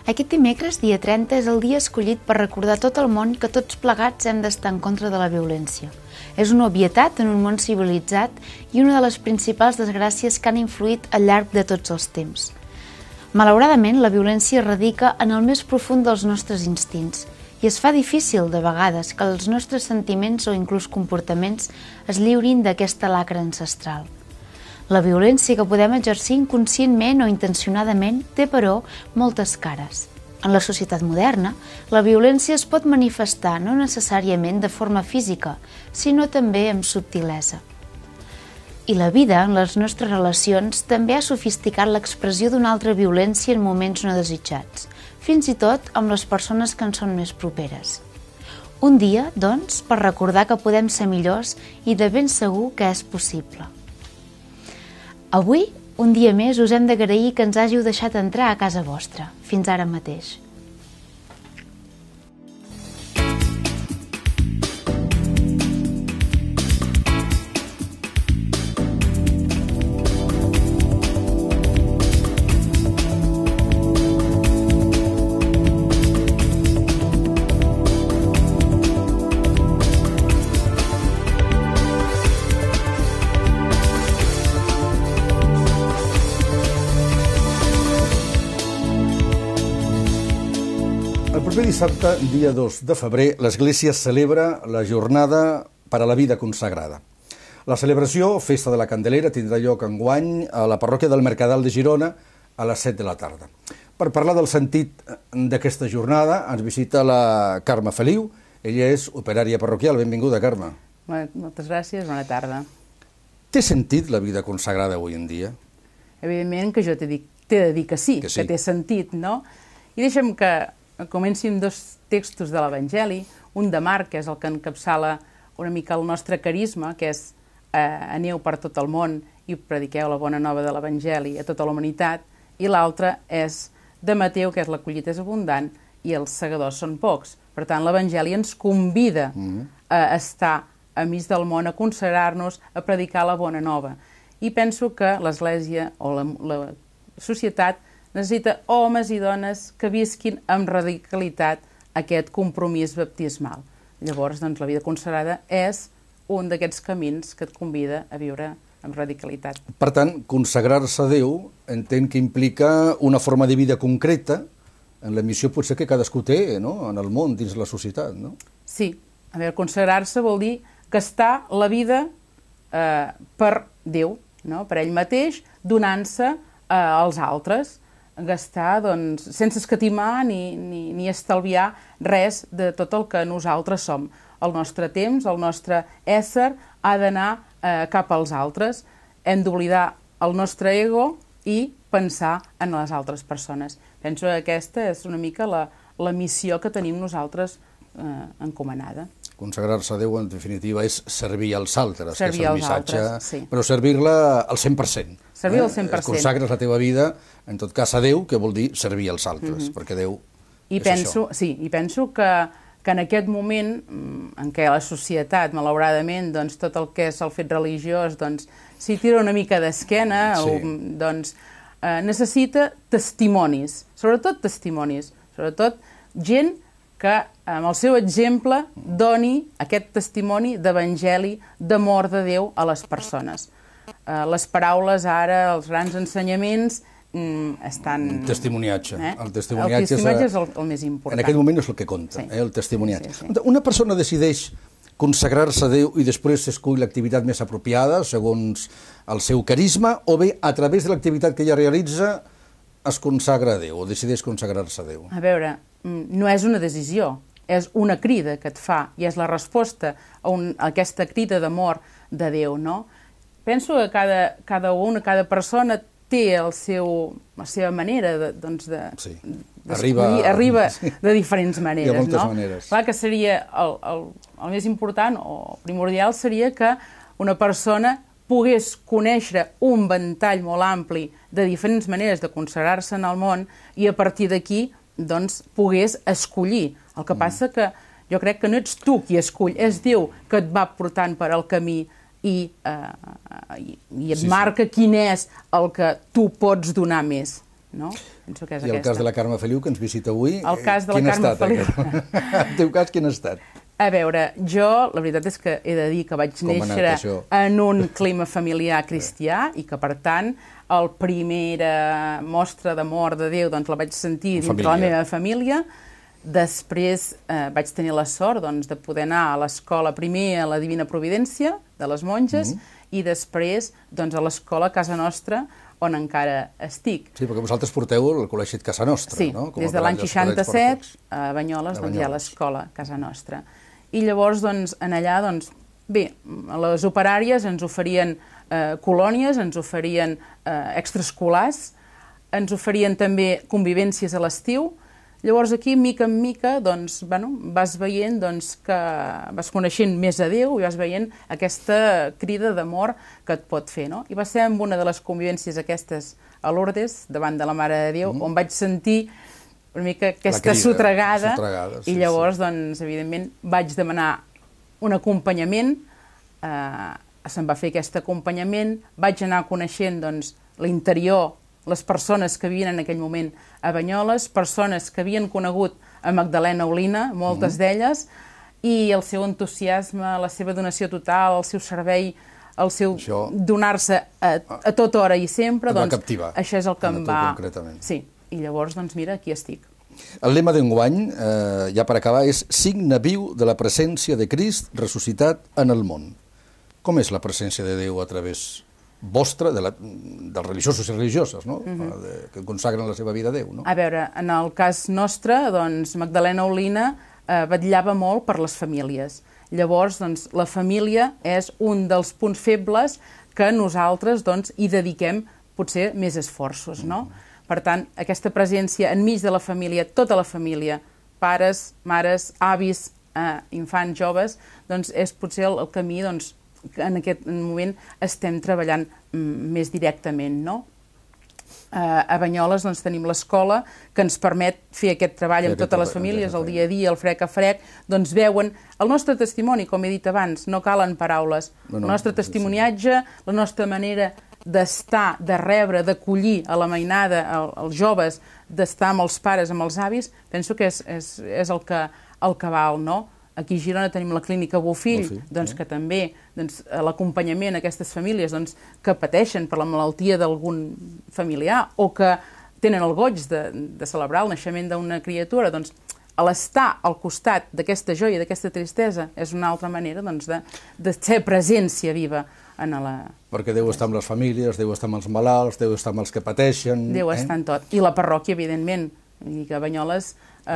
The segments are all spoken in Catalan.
Aquest dimecres, dia 30, és el dia escollit per recordar tot el món que tots plegats hem d'estar en contra de la violència. És una obvietat en un món civilitzat i una de les principals desgràcies que han influït al llarg de tots els temps. Malauradament, la violència radica en el més profund dels nostres instints i es fa difícil, de vegades, que els nostres sentiments o inclús comportaments es lliurin d'aquesta lacra ancestral. La violència que podem exercir inconscientment o intencionadament té, però, moltes cares. En la societat moderna, la violència es pot manifestar no necessàriament de forma física, sinó també amb subtilesa. I la vida, en les nostres relacions, també ha sofisticat l'expressió d'una altra violència en moments no desitjats, fins i tot amb les persones que ens són més properes. Un dia, doncs, per recordar que podem ser millors i de ben segur que és possible. Avui, un dia més, us hem d'agrair que ens hàgiu deixat entrar a casa vostra, fins ara mateix. El proper dissabte, dia 2 de febrer, l'Església celebra la Jornada per a la Vida Consagrada. La celebració, Festa de la Candelera, tindrà lloc enguany a la parròquia del Mercadal de Girona a les 7 de la tarda. Per parlar del sentit d'aquesta jornada ens visita la Carme Feliu. Ella és operària parroquial. Benvinguda, Carme. Moltes gràcies, bona tarda. Té sentit la vida consagrada avui en dia? Evidentment que jo t'he de dir que sí, que té sentit, no? I deixa'm que comenci amb dos textos de l'Evangeli, un de Marc, que és el que encapçala una mica el nostre carisma, que és aneu per tot el món i prediqueu la bona nova de l'Evangeli a tota la humanitat, i l'altre és de Mateu, que és la collita és abundant i els segadors són pocs. Per tant, l'Evangeli ens convida a estar enmig del món, a consagrar-nos, a predicar la bona nova. I penso que l'Església o la societat necessita homes i dones que visquin amb radicalitat aquest compromís baptismal. Llavors, doncs, la vida consagrada és un d'aquests camins que et convida a viure amb radicalitat. Per tant, consagrar-se a Déu entenc que implica una forma de vida concreta en la missió potser que cadascú té, no?, en el món, dins la societat, no? Sí. A veure, consagrar-se vol dir gastar la vida per Déu, no?, per ell mateix, donant-se als altres, gastar, doncs, sense escatimar ni estalviar res de tot el que nosaltres som. El nostre temps, el nostre ésser ha d'anar cap als altres. Hem d'oblidar el nostre ego i pensar en les altres persones. Penso que aquesta és una mica la missió que tenim nosaltres encomanada. Consagrar-se a Déu, en definitiva, és servir als altres, servir que és el missatge, sí. Però servir-la al 100%. Servir al 100%. Consagres la teva vida, en tot cas, a Déu, que vol dir servir als altres, perquè Déu és això. Sí, i penso que en aquest moment en què la societat, malauradament, doncs, tot el que és el fet religiós, doncs, s'hi tira una mica d'esquena, doncs, necessita testimonis, sobretot gent que amb el seu exemple doni aquest testimoni d'evangeli, d'amor de Déu a les persones. Les paraules ara, els grans ensenyaments, estan... Testimoniatge. El testimoniatge és el més important. En aquest moment és el que compta, el testimoniatge. Una persona decideix consagrar-se a Déu i després escull l'activitat més apropiada, segons el seu carisma, o bé, a través de l'activitat que ella realitza, es consagra a Déu, o decideix consagrar-se a Déu? A veure, no és una decisió, és una crida que et fa, i és la resposta a aquesta crida d'amor de Déu, no? Penso que cada persona té la seva manera, doncs, arriba de diferents maneres, no? De moltes maneres. Clar que seria el més important o primordial seria que una persona pogués conèixer un ventall molt ampli de diferents maneres de consagrar-se en el món i a partir d'aquí doncs pogués escollir. El que passa que jo crec que no ets tu qui escull, és Déu que et va portant per al camí i et marca quin és el que tu pots donar més. I el cas de la Carme Feliu, que ens visita avui, el cas de la Carme Feliu. El teu cas quin ha estat? A veure, jo, la veritat és que he de dir que vaig néixer en un clima familiar cristià i que, per tant, la primera mostra d'amor de Déu la vaig sentir dintre la meva família. Després vaig tenir la sort de poder anar a l'escola, primer a la Divina Providència, de les monges, i després a l'escola Casa Nostra, on encara estic. Sí, perquè vosaltres porteu el col·legi Casa Nostra, no? Sí, des de l'any 67 a Banyoles hi ha l'escola Casa Nostra. I llavors, allà, bé, a les operàries ens oferien colònies, ens oferien extraescolars, ens oferien també convivències a l'estiu. Llavors aquí, mica en mica, vas veient que vas coneixent més a Déu i vas veient aquesta crida d'amor que et pot fer, no? I va ser en una de les convivències aquestes a Lourdes, davant de la Mare de Déu, on vaig sentir una mica aquesta sotregada, i llavors, evidentment, vaig demanar un acompanyament, se'm va fer aquest acompanyament, vaig anar coneixent l'interior, les persones que vivien en aquell moment a Banyoles, persones que havien conegut a Magdalena Olina, moltes d'elles, i el seu entusiasme, la seva donació total, el seu servei, el seu donar-se a tota hora i sempre, això és el que em va... Sí, i llavors, mira, aquí estic. El lema d'enguany, ja per acabar, és signe viu de la presència de Crist ressuscitat en el món. Com és la presència de Déu a través vostra, dels religiosos i religioses, que consagren la seva vida a Déu? A veure, en el cas nostre, Magdalena Olina vetllava molt per les famílies. Llavors, la família és un dels punts febles que nosaltres hi dediquem potser més esforços, no? Per tant, aquesta presència enmig de la família, tota la família, pares, mares, avis, infants, joves, és potser el camí que en aquest moment estem treballant més directament, no? A Banyoles tenim l'escola que ens permet fer aquest treball amb totes les famílies, el dia a dia, el frec a frec, veuen el nostre testimoni, com he dit abans, no calen paraules. El nostre testimoniatge, la nostra manera d'estar, de rebre, d'acollir a la mainada, als joves, d'estar amb els pares, amb els avis, penso que és el que val, no? Aquí a Girona tenim la clínica Bofill, que també l'acompanyament a aquestes famílies que pateixen per la malaltia d'algun familiar o que tenen el goig de celebrar el naixement d'una criatura, l'estar al costat d'aquesta joia, d'aquesta tristesa, és una altra manera de ser presència viva en la... Perquè Déu està amb les famílies, Déu està amb els malalts, Déu està amb els que pateixen... Déu està en tot. I la parròquia, evidentment, i que a Banyoles,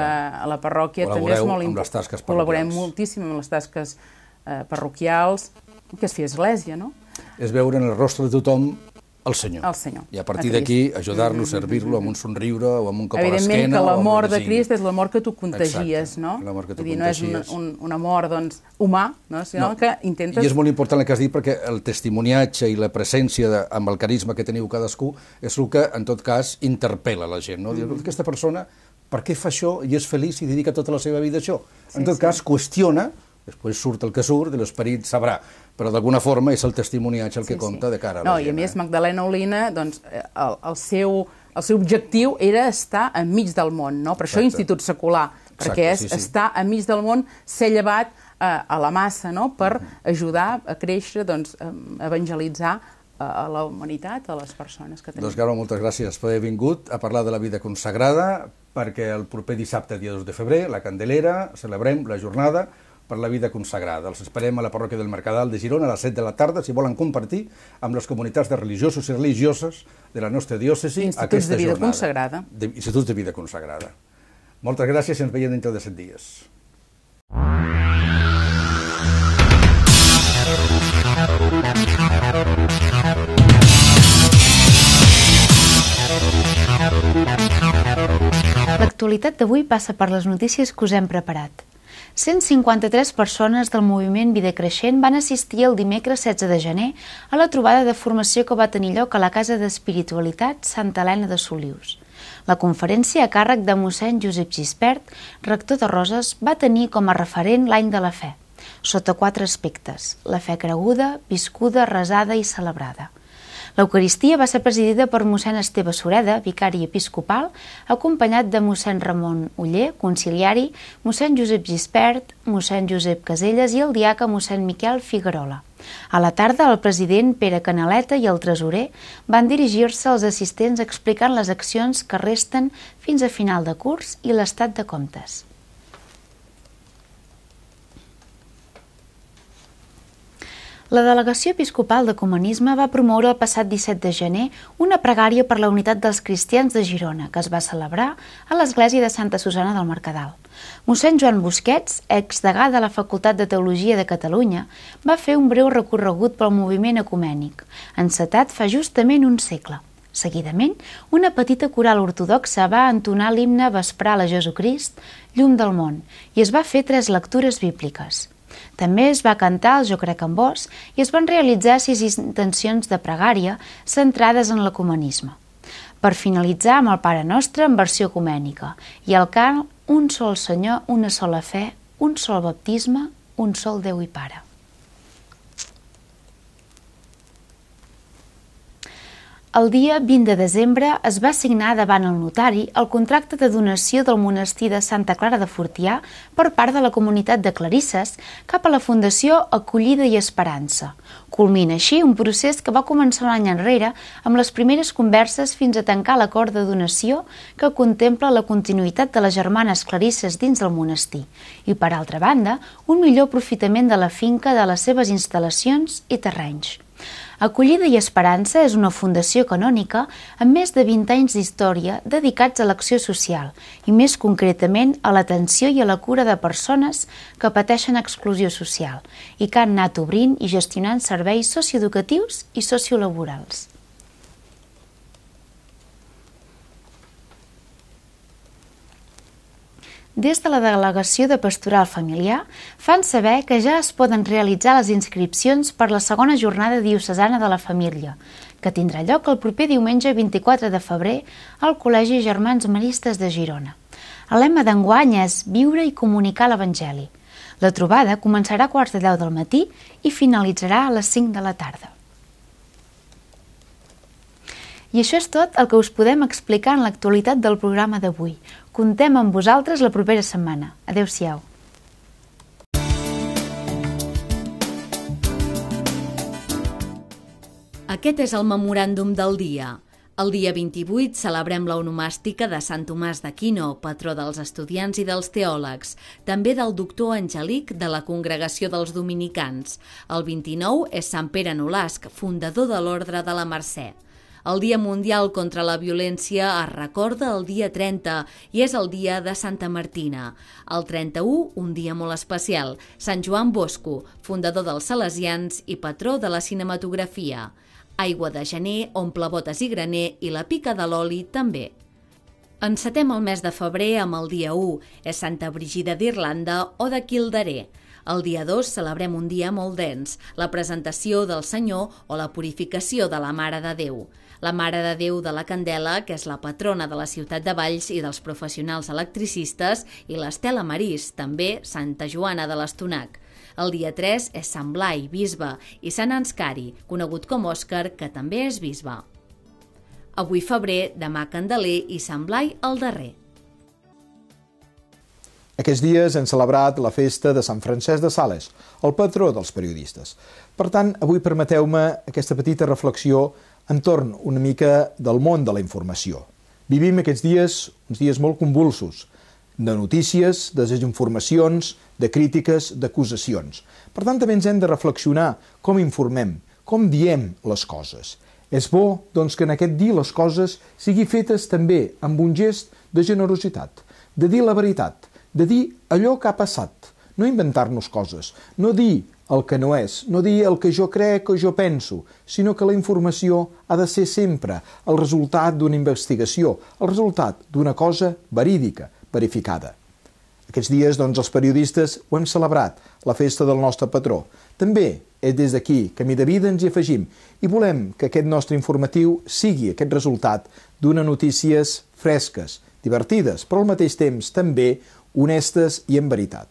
a la parròquia també és molt important. Col·laborem moltíssim amb les tasques parroquials, que es fa església, no? És veure en el rostre de tothom el Senyor. El Senyor. I a partir d'aquí ajudar-lo, servir-lo amb un somriure o amb un cop a l'esquena. Evidentment que l'amor de Crist és l'amor que tu contagies, no? L'amor que tu contagies. No és un amor humà, sinó que intentes... I és molt important el que has dit, perquè el testimoniatge i la presència amb el carisma que teniu cadascú és el que, en tot cas, interpel·la la gent, no? Diu, aquesta persona, per què fa això i és feliç i dedica tota la seva vida a això? En tot cas, qüestiona, després surt el que surt i l'esperit sabrà, però d'alguna forma és el testimoniatge el que compta de cara a la gent. I a més, Magdalena Olina, el seu objectiu era estar enmig del món, no? Per això Institut Secular, perquè és estar enmig del món, ser llevat a la massa, no? Per ajudar a créixer, a evangelitzar a la humanitat, a les persones que tenim. Doncs, Carme, moltes gràcies per haver vingut a parlar de la vida consagrada, perquè el proper dissabte, dia 2 de febrer, la Candelera, celebrem la jornada per la vida consagrada. Els esperem a la parròquia del Mercadal de Girona a les 7 de la tarda, si volen compartir amb les comunitats de religiosos i religioses de la nostra diòcesi aquesta jornada. Instituts de vida consagrada. Moltes gràcies i ens veiem dintre de 7 dies. L'actualitat d'avui passa per les notícies que us hem preparat. 153 persones del moviment Vida Creixent van assistir el dimecres 16 de gener a la trobada de formació que va tenir lloc a la Casa d'Espiritualitat Santa Helena de Solius. La conferència, a càrrec de mossèn Josep Gispert, rector de Roses, va tenir com a referent l'any de la fe, sota 4 aspectes: la fe creguda, viscuda, resada i celebrada. L'Eucaristia va ser presidida per mossèn Esteve Sureda, vicari episcopal, acompanyat de mossèn Ramon Oller, conciliari, mossèn Josep Gispert, mossèn Josep Caselles i el diaca mossèn Miquel Figuerola. A la tarda, el president Pere Canaleta i el tresorer van dirigir-se als assistents explicant les accions que resten fins a final de curs i l'estat de comptes. La Delegació Episcopal d'Ecumenisme va promoure el passat 17 de gener una pregària per la unitat dels cristians de Girona, que es va celebrar a l'església de Santa Susana del Mercadal. Mossèn Joan Busquets, exdegà de la Facultat de Teologia de Catalunya, va fer un breu recorregut pel moviment ecumènic, encetat fa justament un segle. Seguidament, una petita coral ortodoxa va entonar l'himne vespral a Jesucrist, llum del món, i es va fer 3 lectures bíbliques. També es va cantar el Jo crec en vos i es van realitzar 6 intencions de pregària centrades en l'ecumenisme. Per finalitzar amb el Pare Nostre en versió ecumènica i el cant Un sol Senyor, una sola fe, un sol baptisme, un sol Déu i Pare. El dia 20 de desembre es va signar davant el notari el contracte de donació del monestir de Santa Clara de Fortià per part de la comunitat de clarisses cap a la Fundació Acollida i Esperança. Culmina així un procés que va començar un any enrere amb les primeres converses fins a tancar l'acord de donació que contempla la continuïtat de les germanes clarisses dins del monestir i, per altra banda, un millor aprofitament de la finca, de les seves instal·lacions i terrenys. Acollida i Esperança és una fundació canònica amb més de 20 anys d'història dedicats a l'acció social i més concretament a l'atenció i a la cura de persones que pateixen exclusió social i que han anat obrint i gestionant serveis socioeducatius i sociolaborals. Des de la Delegació de Pastoral Familiar fan saber que ja es poden realitzar les inscripcions per la segona jornada diocesana de la família, que tindrà lloc el proper diumenge 24 de febrer al Col·legi Germans Maristes de Girona. El lema d'enguany és Viure i comunicar l'Evangeli. La trobada començarà a 9:45 del matí i finalitzarà a les 5 de la tarda. I això és tot el que us podem explicar en l'actualitat del programa d'avui. Comptem amb vosaltres la propera setmana. Adéu-siau. Aquest és el memoràndum del dia. El dia 28 celebrem l'onomàstica de Sant Tomàs d'Aquino, patró dels estudiants i dels teòlegs, també del doctor Angelic de la Congregació dels Dominicans. El 29 és Sant Pere Nolasc, fundador de l'Ordre de la Mercè. El Dia Mundial contra la Violència es recorda el dia 30 i és el dia de Santa Martina. El 31, un dia molt especial, Sant Joan Bosco, fundador dels Salesians i patró de la cinematografia. Aigua de gener, omple botes i graner i la pica de l'oli també. Encetem el mes de febrer amb el dia 1, és Santa Brígida d'Irlanda o de Kildare. El dia 2 celebrem un dia molt dens, la presentació del Senyor o la purificació de la Mare de Déu. La Mare de Déu de la Candela, que és la patrona de la ciutat de Valls i dels professionals electricistes, i l'Estela Marís, també Santa Joana de l'Estonac. El dia 3 és Sant Blai, bisbe, i Sant Anscari, conegut com Òscar, que també és bisbe. Avui febrer, demà Candeler i Sant Blai el darrer. Aquests dies hem celebrat la festa de Sant Francesc de Sales, el patró dels periodistes. Per tant, avui permeteu-me aquesta petita reflexió entorn una mica del món de la informació. Vivim aquests dies, uns dies molt convulsos, de notícies, de desinformacions, de crítiques, d'acusacions. Per tant, també ens hem de reflexionar com informem, com diem les coses. És bo, doncs, que en aquest dir les coses sigui fetes també amb un gest de generositat, de dir la veritat, de dir allò que ha passat, no inventar-nos coses, no dir el que no és, no dir el que jo crec o jo penso, sinó que la informació ha de ser sempre el resultat d'una investigació, el resultat d'una cosa verídica, verificada. Aquests dies, doncs, els periodistes ho hem celebrat, la festa del nostre patró. També és des d'aquí, Camí de Vida, ens hi afegim i volem que aquest nostre informatiu sigui aquest resultat d'unes notícies fresques, divertides, però al mateix temps també honestes i en veritat.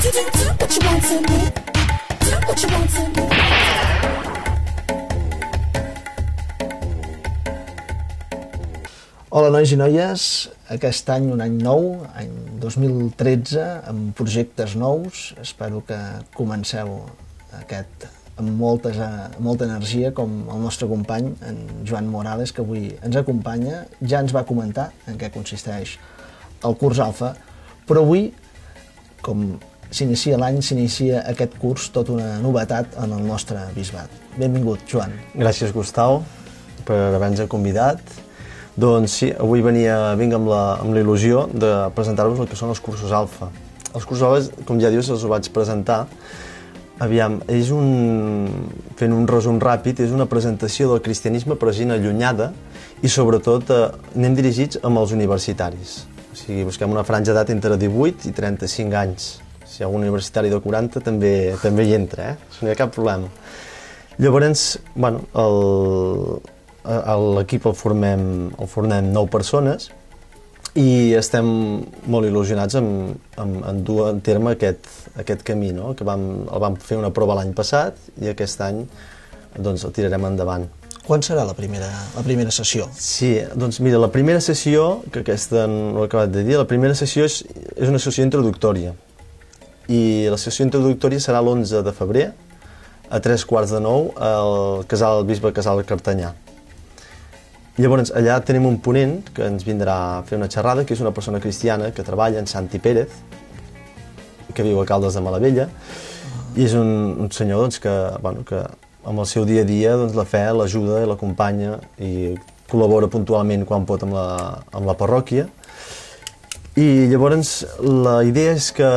Hola, nois i noies. Aquest any, un any nou, any 2013, amb projectes nous. Espero que comenceu aquest amb molta energia, com el nostre company, en Joan Morales, que avui ens acompanya. Ja ens va comentar en què consisteix el curs Alfa, però avui, com s'inicia l'any, s'inicia aquest curs, tota una novetat en el nostre bisbat. Benvingut, Joan. Gràcies, Gustau, per haver-nos convidat. Doncs sí, avui vinc amb la il·lusió de presentar-vos el que són els cursos Alfa. Els cursos Alfa, com ja dius, els ho vaig presentar. Aviam, fent un resum ràpid, és una presentació del cristianisme però gent allunyada i sobretot anem dirigits amb els universitaris. O sigui, busquem una franja d'edat entre 18 i 35 anys. Si hi ha algun universitari de 40 també hi entra, no hi ha cap problema. Llavors, bueno, l'equip el formem 9 persones i estem molt il·lusionats en dur en terme aquest camí, no? Que el vam fer una prova l'any passat i aquest any doncs, el tirarem endavant. Quan serà la primera sessió? Sí, doncs mira, la primera sessió, que aquesta no l'he acabat de dir, la primera sessió és una sessió introductòria i la sessió introductòria serà l'11 de febrer a 8:45 al Bisbe Casal Cartanyà. Llavors, allà tenim un ponent que ens vindrà a fer una xerrada, que és una persona cristiana que treballa en Santi Pérez, que viu a Caldes de Malavella, i és un senyor doncs, que amb el seu dia a dia doncs, la fe l'ajuda i l'acompanya i col·labora puntualment quan pot amb la parròquia. I llavors la idea és que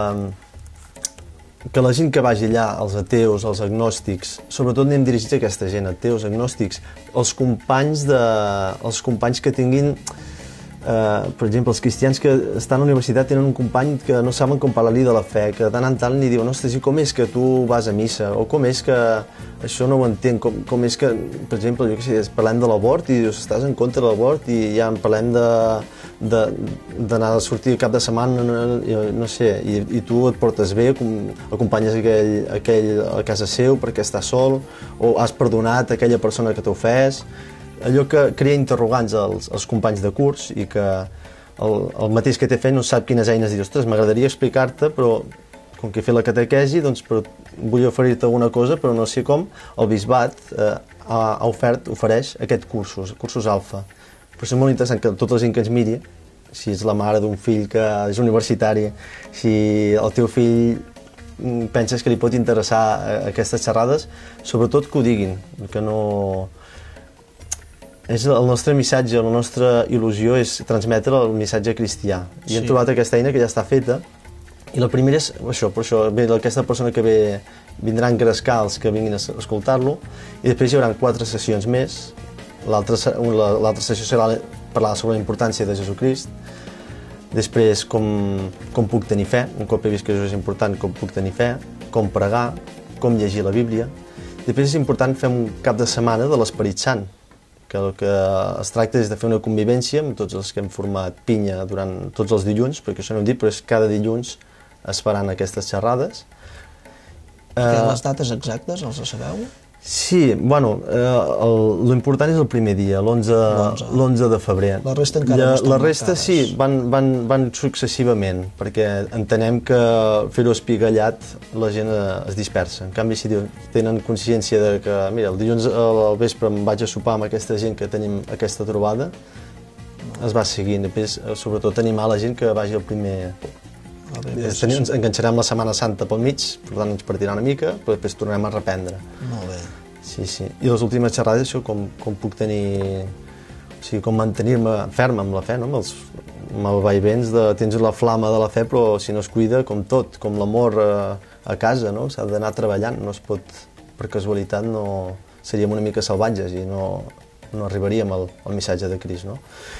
la gent que vagi allà, els ateus, els agnòstics, sobretot anem dirigits a aquesta gent, ateus, agnòstics, els companys que tinguin, per exemple, els cristians que estan a la universitat tenen un company que no saben com parlar-li de la fe, que de tant en tant li diuen, ostres, i com és que tu vas a missa? O com és que això no ho entenc? Com és que, per exemple, jo què sé, parlem de l'abort i dius, estàs en contra de l'abort i ja en parlem d'anar a sortir cap de setmana, no sé, i tu et portes bé, acompanyes aquell a casa seu perquè està sol, o has perdonat aquella persona que t'ha ofès. Allò que crea interrogants als companys de curs i que el mateix que t'he fet no sap quines eines dir, ostres, m'agradaria explicar-te, però com que he fet la catequesi, doncs vull oferir-te alguna cosa, però no sé com. El bisbat ofereix aquests cursos Alfa. Però és molt interessant que tota la gent que ens miri, si és la mare d'un fill que és universitari, si el teu fill penses que li pot interessar aquestes xerrades, sobretot que ho diguin, que no... És el nostre missatge, la nostra il·lusió és transmetre el missatge cristià. I hem trobat aquesta eina que ja està feta. I la primera és això, per això aquesta persona que vindrà a engrescar els que vinguin a escoltar-lo, i després hi haurà 4 sessions més. L'altra sessió serà parlar sobre la importància de Jesucrist. Després, com puc tenir fe, un cop he vist que això és important, com puc tenir fe, com pregar, com llegir la Bíblia. Després és important fer un cap de setmana de l'Esperit Sant, que el que es tracta és de fer una convivència amb tots els que hem format pinya durant tots els dilluns, perquè això no ho hem dit, però és cada dilluns es faran aquestes xerrades. Les dates exactes, els sabeu? Sí, bueno, l'important és el primer dia, l'11 de febrer. La resta encara no estan marcades. La resta sí, van successivament, perquè entenem que fer-ho espigallat la gent es dispersa. En canvi, si tenen consciència de que, mira, el dilluns al vespre em vaig a sopar amb aquesta gent que tenim aquesta trobada, es va seguint. Després, sobretot, animar la gent que vagi al primer... Ens enganxarem la Setmana Santa pel mig, per tant ens partirà una mica, però després tornarem a reprendre. Molt bé. Sí. I les últimes xerrades, això, com puc tenir... O sigui, com mantenir-me ferm amb la fe, no? Amb els vaivents de... Tens la flama de la fe, però si no es cuida, com tot, com l'amor a casa, no? S'ha d'anar treballant, no es pot... Per casualitat no... Seríem una mica salvatges i no arribaríem al missatge de Crist, no?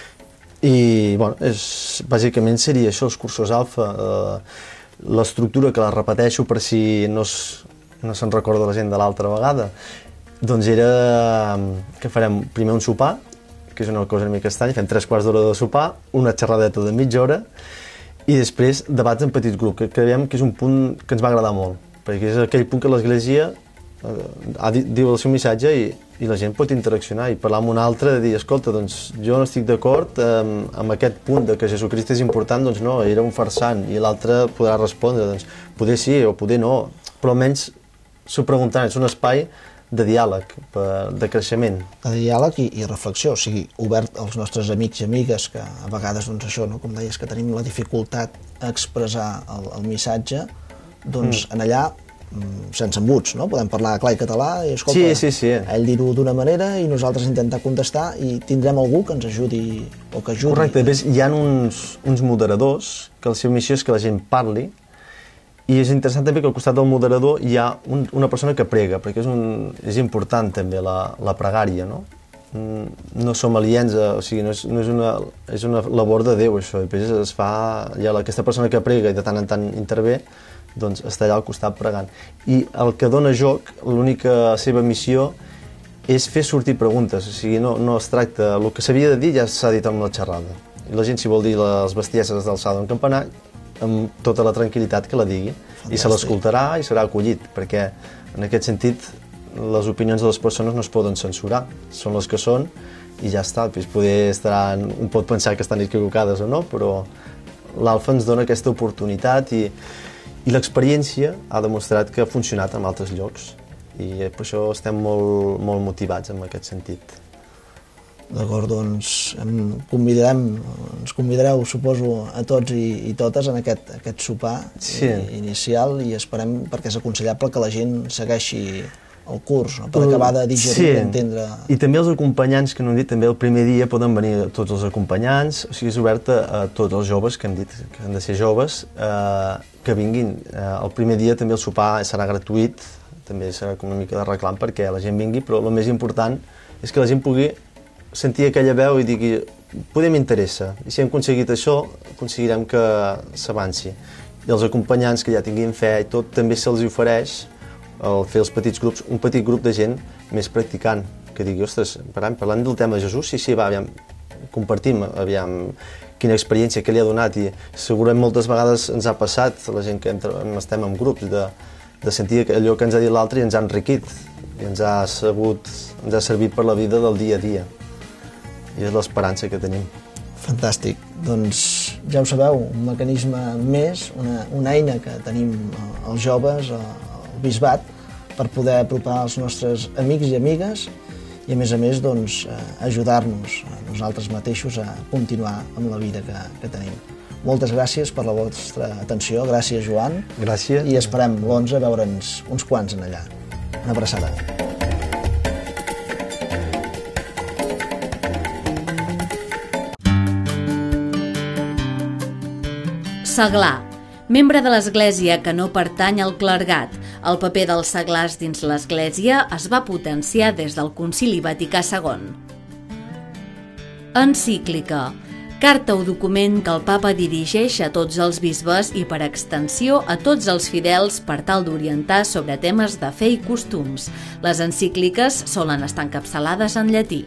I, bueno, bàsicament seria això, els cursos Alfa, l'estructura que la repeteixo per si no se'n recorda la gent de l'altra vegada, doncs era que farem primer un sopar, que és una cosa una mica estranya, fem 3 quarts d'hora de sopar, una xerradeta de mitja hora, I després, debats en petit grup, que creiem que és un punt que ens va agradar molt, perquè és aquell punt que l'Església diu el seu missatge i la gent pot interaccionar i parlar amb un altre, de dir, escolta, doncs jo no estic d'acord amb aquest punt de que Jesucrist és important, doncs no, era un farsant, i l'altre podrà respondre, doncs poder sí o poder no, però almenys s'ho preguntant, és un espai de diàleg, de creixement. De diàleg i reflexió, o sigui, obert als nostres amics i amigues, que a vegades, doncs això, no? Com deies, que tenim la dificultat a expressar el missatge, doncs en allà, sense embuts, no? Podem parlar clar i català i, escolta, sí. ell dir-ho d'una manera i nosaltres intentar contestar i tindrem algú que ens ajudi o que ajudi. Correcte, hi ha uns moderadors que la seva missió és que la gent parli. I és interessant també que al costat del moderador hi ha una persona que prega, perquè és important també la pregària, no? No som aliens, o sigui, és una labor de Déu, això. I després es fa, hi ha aquesta persona que prega i de tant en tant intervé, doncs està allà al costat pregant. I el que dona joc, l'única seva missió, és fer sortir preguntes, o sigui, no es tracta... El que s'havia de dir ja s'ha dit amb la xerrada. I la gent, si vol dir les bestieses d'alçada d'un campanar, amb tota la tranquil·litat que la digui. Fantàstic. I se l'escoltarà i serà acollit, perquè en aquest sentit les opinions de les persones no es poden censurar, són les que són i ja està. Un pot pensar que estan equivocades o no, però l'Alfa ens dona aquesta oportunitat i l'experiència ha demostrat que ha funcionat en altres llocs i per això estem molt motivats en aquest sentit. D'acord, doncs ens convidareu, suposo, a tots i totes en aquest sopar inicial i esperem, perquè és aconsellable que la gent segueixi el curs, per acabar de digerir, d'entendre... I també els acompanyants que no hem dit, també el primer dia poden venir tots els acompanyants, o sigui, és obert a tots els joves que hem dit que han de ser joves, que vinguin. El primer dia també el sopar serà gratuït, també serà una mica de reclam perquè la gent vingui, però el més important és que la gent pugui sentir aquella veu i digui, poder m'interessa, i si hem aconseguit això, aconseguirem que s'avanci. I els acompanyants que ja tinguin fe i tot, també se'ls ofereix al fer els petits grups, un petit grup de gent més practicant, que digui, ostres, parlant del tema de Jesús, sí, va, aviam, compartim, aviam, quina experiència, què li ha donat, i segurament moltes vegades ens ha passat, la gent que estem en grups, de sentir allò que ens ha dit l'altre i ens ha enriquit, i ens ha servit per la vida del dia a dia. I és l'esperança que tenim. Fantàstic. Doncs ja ho sabeu, un mecanisme més, una eina que tenim els joves, el bisbat, per poder apropar els nostres amics i amigues i, a més, ajudar-nos a nosaltres mateixos a continuar amb la vida que tenim. Moltes gràcies per la vostra atenció. Gràcies, Joan. Gràcies. I esperem l'11 veure'ns uns quants en allà. Una abraçada. Seglar, membre de l'Església que no pertany al clergat. El paper dels seglars dins l'Església es va potenciar des del Concili Vaticà II. Encíclica, carta o document que el Papa dirigeix a tots els bisbes i, per extensió, a tots els fidels per tal d'orientar sobre temes de fe i costums. Les encícliques solen estar encapçalades en llatí.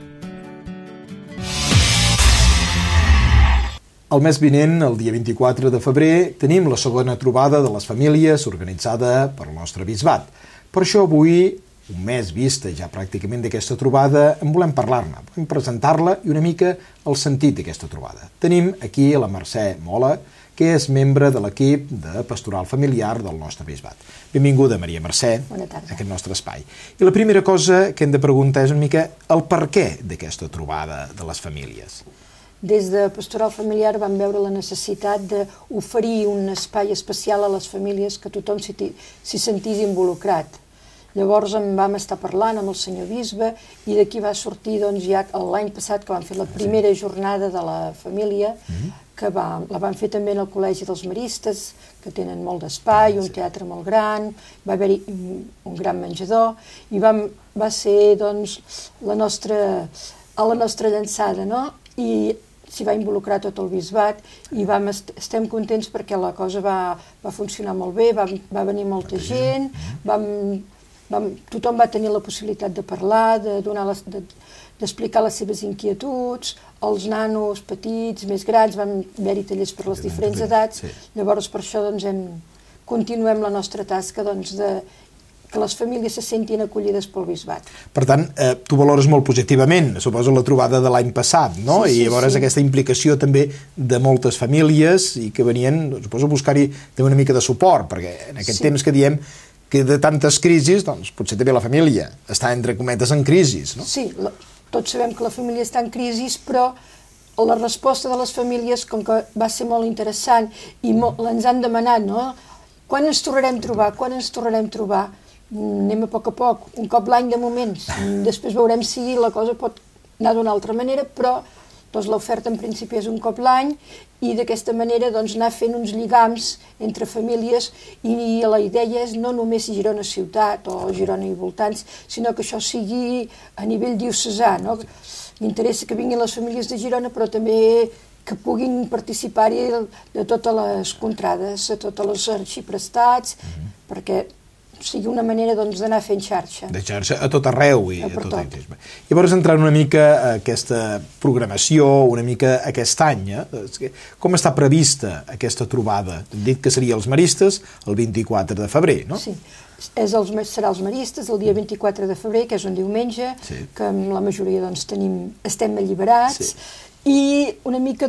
El mes vinent, el dia 24 de febrer, tenim la segona trobada de les famílies organitzada per el nostre bisbat. Per això avui, un mes vista ja pràcticament d'aquesta trobada, en volem parlar-ne, volem presentar-la i una mica el sentit d'aquesta trobada. Tenim aquí la Mercè Mola, que és membre de l'equip de pastoral familiar del nostre bisbat. Benvinguda, Maria Mercè, a aquest nostre espai. I la primera cosa que hem de preguntar és una mica el perquè d'aquesta trobada de les famílies. Des de Pastoral Familiar vam veure la necessitat d'oferir un espai especial a les famílies que tothom s'hi sentís involucrat. Llavors en vam estar parlant amb el senyor bisbe i d'aquí va sortir ja l'any passat que vam fer la primera jornada de la família, que la vam fer també en el Col·legi dels Maristes, que tenen molt d'espai, un teatre molt gran, va haver-hi un gran menjador i va ser la nostra llançada, no? I s'hi va involucrar tot el bisbat i estem contents perquè la cosa va funcionar molt bé, va venir molta gent, tothom va tenir la possibilitat de parlar, d'explicar les seves inquietuds, els nanos petits, més grans, van haver-hi tallers per les diferents edats, llavors per això continuem la nostra tasca de que les famílies se sentin acollides pel bisbat. Per tant, tu valores molt positivament, suposo, la trobada de l'any passat, no? I llavors aquesta implicació també de moltes famílies i que venien, suposo, a buscar-hi una mica de suport, perquè en aquest temps que diem que de tantes crisis, doncs potser també la família està, entre cometes, en crisis, no? Sí, tots sabem que la família està en crisi, però la resposta de les famílies, com que va ser molt interessant i ens han demanat, no? Quan ens tornarem a trobar? Quan ens tornarem a trobar? Anem a poc, un cop l'any de moments. Després veurem si la cosa pot anar d'una altra manera, però l'oferta en principi és un cop l'any i d'aquesta manera anar fent uns lligams entre famílies i la idea és no només Girona ciutat o Girona i voltants, sinó que això sigui a nivell diocesà. M'interessa que vinguin les famílies de Girona, però també que puguin participar-hi de totes les contrades, de tots els arxiprestats, perquè sigui una manera d'anar fent xarxa. De xarxa a tot arreu. Llavors, entrant una mica a aquesta programació, una mica aquest any, com està prevista aquesta trobada? Hem dit que seria els Maristes el 24 de febrer, no? Sí, serà els Maristes el dia 24 de febrer, que és un diumenge, que amb la majoria estem alliberats, i una mica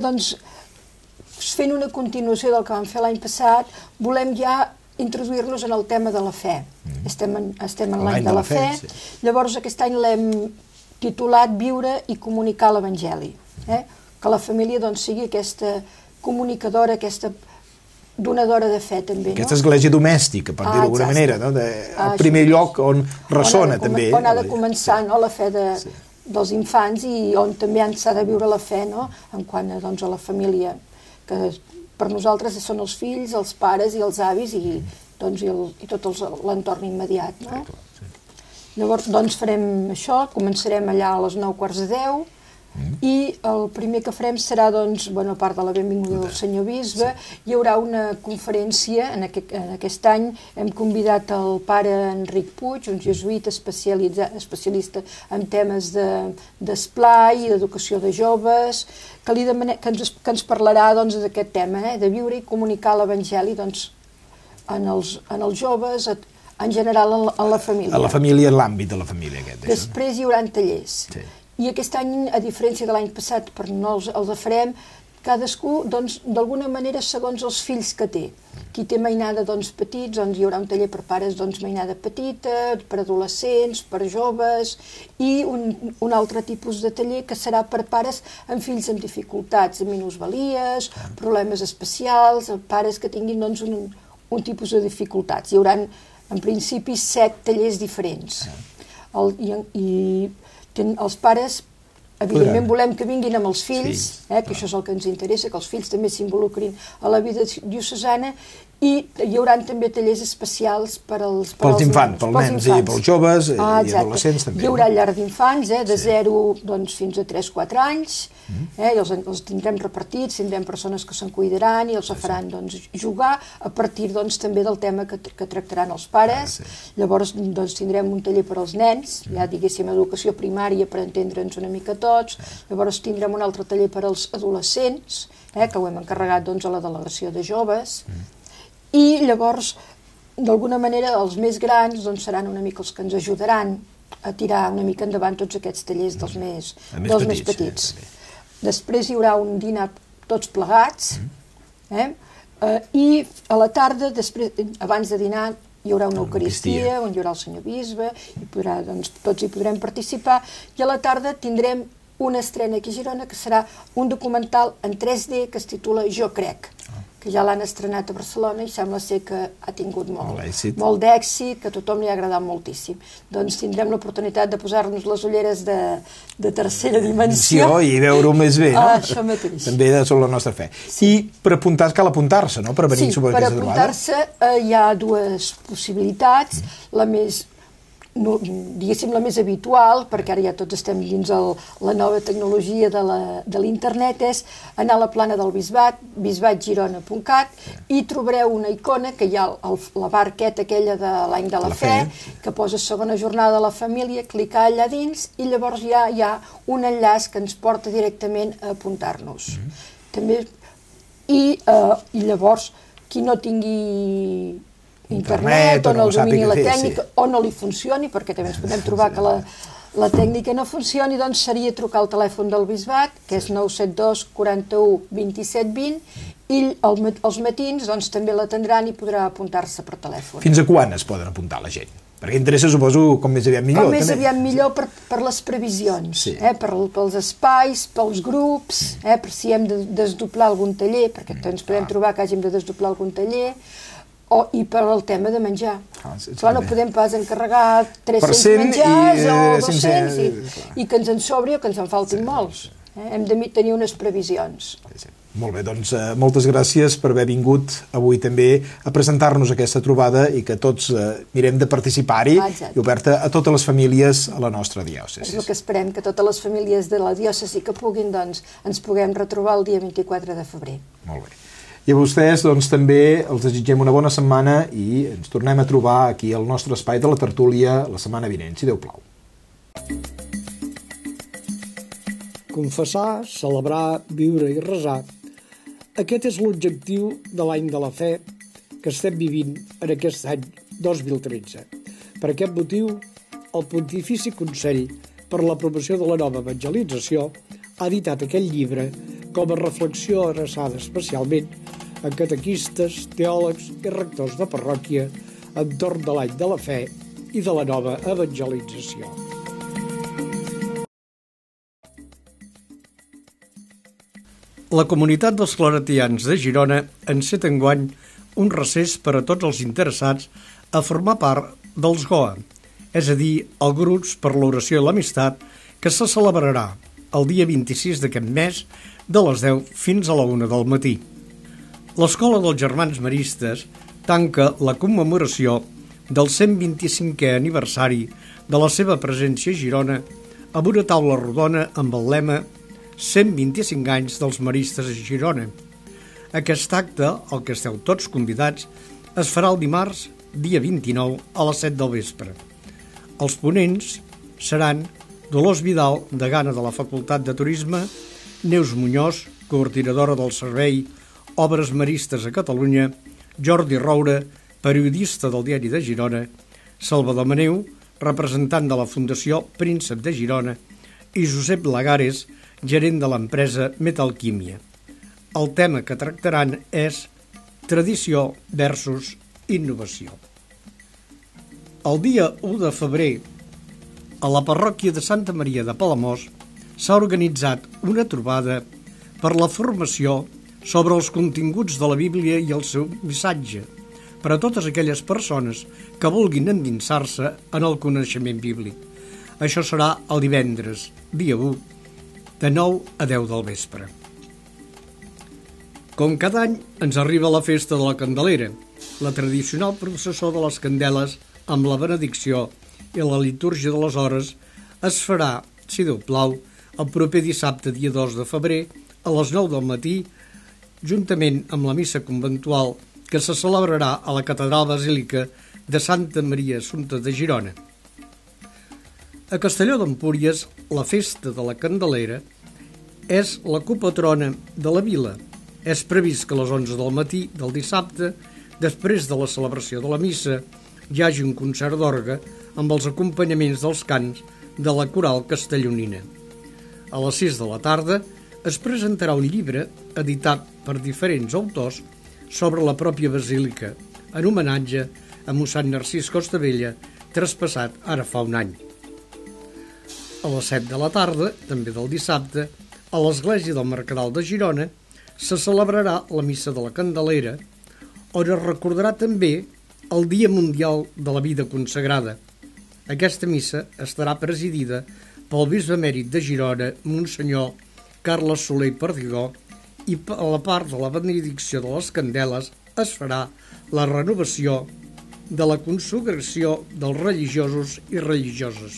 fent una continuació del que vam fer l'any passat, volem ja introduir-nos en el tema de la fe. Estem en l'any de la fe, llavors aquest any l'hem titulat Viure i comunicar l'Evangeli. Que la família sigui aquesta comunicadora, aquesta donadora de fe també. Aquesta església domèstica, per dir-ho d'alguna manera, el primer lloc on ressona també. On ha de començar la fe dels infants i on també s'ha de viure la fe en quant a la família, que per nosaltres són els fills, els pares i els avis i tot l'entorn immediat. Llavors farem això, començarem allà a les 9:15 i el primer que farem serà, a part de la benvinguda del senyor bisbe, hi haurà una conferència, en aquest any hem convidat el pare Enric Puig, un jesuïta especialista en temes d'esplai i d'educació de joves, que ens parlarà d'aquest tema, de viure i comunicar l'Evangeli en els joves, en general en la família. A la família, en l'àmbit de la família. Després hi haurà tallers. I aquest any, a diferència de l'any passat, per no els farem, cadascú, d'alguna manera, segons els fills que té. Qui té mainada petits, hi haurà un taller per pares, mainada petita, per adolescents, per joves, i un altre tipus de taller que serà per pares amb fills amb dificultats, amb minusvalies, problemes especials, pares que tinguin un tipus de dificultats. Hi haurà, en principi, 7 tallers diferents. I els pares, evidentment, volem que vinguin amb els fills, que això és el que ens interessa, que els fills també s'involucrin a la vida diocesana, i hi haurà també tallers especials pels infants, pels nens i pels joves i adolescents també. Hi haurà llar d'infants, de 0 fins a 3-4 anys, els tindrem repartits, tindrem persones que se'n cuidaran i els faran jugar a partir també del tema que tractaran els pares. Llavors tindrem un taller per als nens, ja diguéssim educació primària per entendre'ns una mica tots, llavors tindrem un altre taller per als adolescents, que ho hem encarregat a la delegació de joves, i llavors, d'alguna manera, els més grans seran una mica els que ens ajudaran a tirar una mica endavant tots aquests tallers dels més petits. Després hi haurà un dinar tots plegats, i a la tarda, abans de dinar, hi haurà una eucaristia on hi haurà el senyor bisbe, i tots hi podrem participar, i a la tarda tindrem una estrena aquí a Girona que serà un documental en 3D que es titula Jo crec, que ja l'han estrenat a Barcelona i sembla ser que ha tingut molt d'èxit, que a tothom li ha agradat moltíssim. Doncs tindrem l'oportunitat de posar-nos les ulleres de tercera dimensió i veure-ho més bé, no? Això mateix. També sobre la nostra fe. I per apuntar-se cal apuntar-se, no? Per venir per apuntar-se hi ha dues possibilitats. La més diguéssim, la més habitual, perquè ara ja tots estem dins la nova tecnologia de l'internet, és anar a la plana del Bisbat, bisbatgirona.cat, i trobareu una icona que hi ha la barqueta aquella de l'any de la fe, que posa segona jornada de la família, clicar allà dins, i llavors ja hi ha un enllaç que ens porta directament a apuntar-nos. També, i llavors, qui no tingui internet, o no el domini la tècnica, o no li funcioni, perquè també ens podem trobar que la tècnica no funcioni, doncs seria trucar al telèfon del Bisbat, que és 972 41 27 20, i els matins doncs també l'atendran i podrà apuntar-se per telèfon. Fins a quan es poden apuntar la gent? Perquè interessa, suposo, com més aviat millor. Com més aviat millor per les previsions, pels espais, pels grups, per si hem de desdoblar algun taller, perquè ens podem trobar que hàgim de desdoblar algun taller, i per al tema de menjar. Clar, no podem pas encarregar 300 menjars o 200 i que ens en sobri o que ens en faltin molts. Hem de tenir unes previsions. Molt bé, doncs moltes gràcies per haver vingut avui també a presentar-nos aquesta trobada i que tots mirem de participar-hi i oberta a totes les famílies a la nostra diòcesi. És el que esperem, que totes les famílies de la diòcesi que puguin, doncs, ens puguem retrobar el dia 24 de febrer. Molt bé. I a vostès doncs, també els desitgem una bona setmana i ens tornem a trobar aquí al nostre espai de la tertúlia la setmana vinent, si Déu plau. Confessar, celebrar, viure i resar. Aquest és l'objectiu de l'any de la fe que estem vivint en aquest any 2013. Per aquest motiu, el Pontifici Consell per la Promoció de la Nova Evangelització ha editat aquest llibre com a reflexió adreçada especialment a catequistes, teòlegs i rectors de parròquia entorn de l'any de la fe i de la nova evangelització. La comunitat dels claretians de Girona enceta enguany un recés per a tots els interessats a formar part dels GOA, és a dir, el Grups per l'Oració i l'Amistat, que se celebrarà el dia 26 d'aquest mes de les 10 fins a la 1 del matí. L'Escola dels Germans Maristes tanca la commemoració del 125è aniversari de la seva presència a Girona amb una taula rodona amb el lema 125 anys dels Maristes a Girona. Aquest acte, al que esteu tots convidats, es farà el dimarts, dia 29, a les 7 del vespre. Els ponents seran Dolors Vidal, degana de la Facultat de Turisme, Neus Muñoz, coordinadora del Servei Obres Maristes a Catalunya, Jordi Roura, periodista del Diari de Girona, Salvador Maneu, representant de la Fundació Príncep de Girona, i Josep Lagares, gerent de l'empresa Metalquímia. El tema que tractaran és tradició versus innovació. El dia 1 de febrer, a la parròquia de Santa Maria de Palamós, s'ha organitzat una trobada per la formació sobre els continguts de la Bíblia i el seu missatge, per a totes aquelles persones que vulguin endinsar-se en el coneixement bíblic. Això serà el divendres, dia 1, de 9 a 10 del vespre. Com cada any, ens arriba la festa de la Candelera, la tradicional processó de les candeles amb la benedicció i la litúrgia de les hores es farà, si Déu plau, el proper dissabte, dia 2 de febrer, a les 9 del matí, juntament amb la missa conventual que se celebrarà a la Catedral Basílica de Santa Maria Assumpta de Girona. A Castelló d'Empúries, la festa de la Candelera és la copatrona de la vila. És previst que a les 11 del matí del dissabte, després de la celebració de la missa, hi hagi un concert d'orgue amb els acompanyaments dels cants de la coral castellonina. A les 6 de la tarda es presentarà un llibre editat per diferents autors sobre la pròpia basílica, en homenatge a mossèn Narcís Costabella, traspassat ara fa un any. A les 7 de la tarda, també del dissabte, a l'església del Mercadal de Girona, se celebrarà la missa de la Candelera, on es recordarà també el Dia Mundial de la Vida Consagrada. Aquesta missa estarà presidida pel bisbe emèrit de Girona, Monsenyor Carles Soler i Perdigó, i a la part de la benedicció de les candeles es farà la renovació de la consagració dels religiosos i religioses.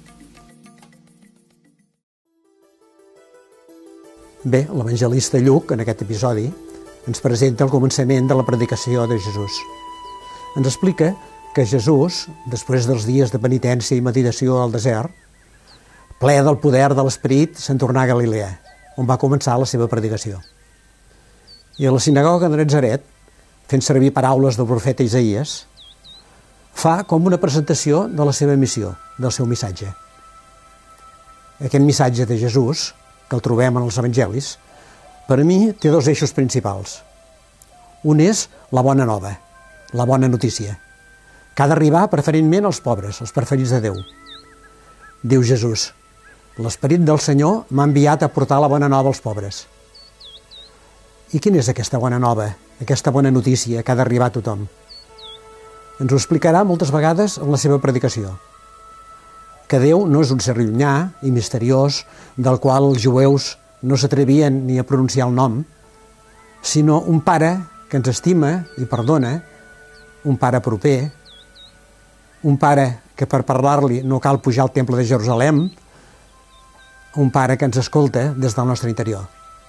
Bé, l'evangelista Lluc, en aquest episodi, ens presenta el començament de la predicació de Jesús. Ens explica que Jesús, després dels dies de penitència i meditació al desert, ple del poder de l'Esperit, se'n tornà a Galilea, on va començar la seva predicació. I a la sinagoga de Natzaret, fent servir paraules del profeta Isaïes, fa com una presentació de la seva missió, del seu missatge. Aquest missatge de Jesús, que el trobem en els evangelis, per a mi té dos eixos principals. Un és la bona nova, la bona notícia, que ha d'arribar preferentment als pobres, als preferits de Déu. Diu Jesús: l'Esperit del Senyor m'ha enviat a portar la bona nova als pobres. I quina és aquesta bona nova, aquesta bona notícia que ha d'arribar a tothom? Ens ho explicarà moltes vegades en la seva predicació. Que Déu no és un ser llunyà i misteriós del qual els jueus no s'atrevien ni a pronunciar el nom, sinó un pare que ens estima i perdona, un pare proper, un pare que per parlar-li no cal pujar al temple de Jerusalem, un pare que ens escolta des del nostre interior.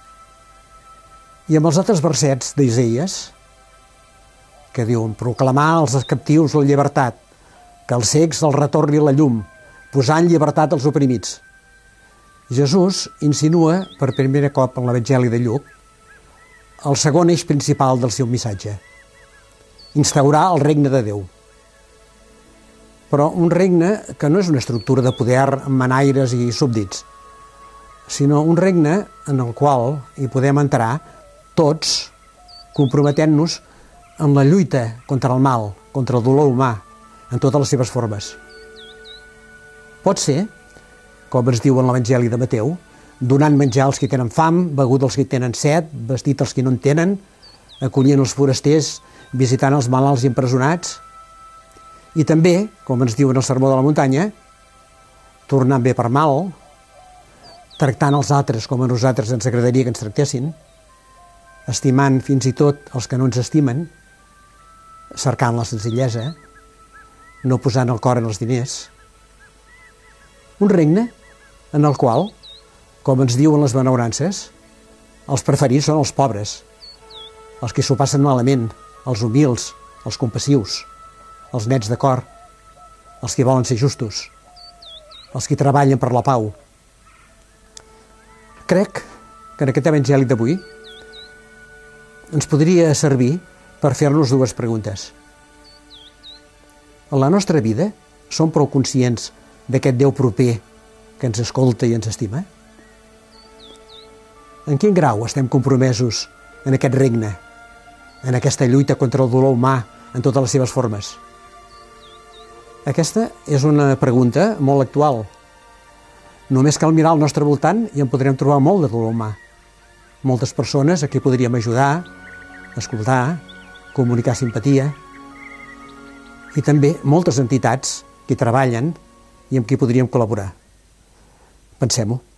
I amb els altres versets d'Isaïes, que diuen: proclamar als captius la llibertat, que als cecs el retorni la llum, posar en llibertat els oprimits. Jesús insinua per primer cop en l'Evangeli de Lluc el segon eix principal del seu missatge: instaurar el regne de Déu. Però un regne que no és una estructura de poder amb manaires i súbdits, sinó un regne en el qual hi podem entrar tots, comprometent-nos en la lluita contra el mal, contra el dolor humà, en totes les seves formes. Pot ser, com ens diu en l'Evangeli de Mateu, donant menjar als que tenen fam, begut als que tenen set, vestit als que no en tenen, acollint els forasters, visitant els malalts i empresonats, i també, com ens diu en el Sermó de la Muntanya, tornant bé per mal, tractant els altres com a nosaltres ens agradaria que ens tractessin, estimant fins i tot els que no ens estimen, cercant la senzillesa, no posant el cor en els diners. Un regne en el qual, com ens diuen les benaurances, els preferits són els pobres, els que s'ho passen malament, els humils, els compassius, els nets de cor, els que volen ser justos, els que treballen per la pau. Crec que en aquest evangeli d'avui ens podria servir per fer-nos dues preguntes. En la nostra vida som prou conscients d'aquest Déu proper que ens escolta i ens estima? En quin grau estem compromesos en aquest regne, en aquesta lluita contra el dolor humà en totes les seves formes? Aquesta és una pregunta molt actual. Només cal mirar al nostre voltant i en podrem trobar molt de dolor humà. Moltes persones a qui podríem ajudar, escoltar, comunicar simpatia, i també moltes entitats que treballen i amb qui podríem col·laborar. Pensem-ho.